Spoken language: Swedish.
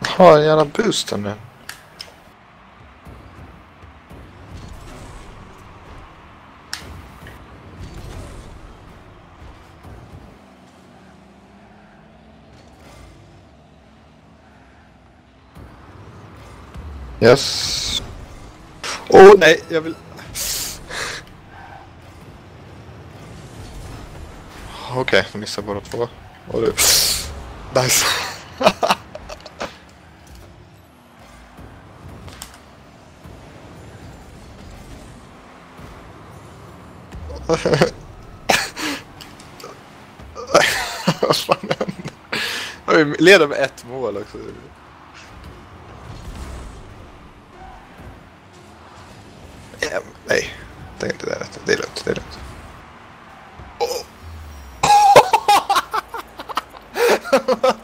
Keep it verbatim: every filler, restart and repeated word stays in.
Ha en jävla booster nu. Yes. Åh oh, nej, jag vill... Okej, okay, jag missar bara två. Och du... Nice. Vad fan händer? Vi leder med ett mål också. Ja, nej, det är inte det rätt. Det är lugnt, det är lugnt. Oh.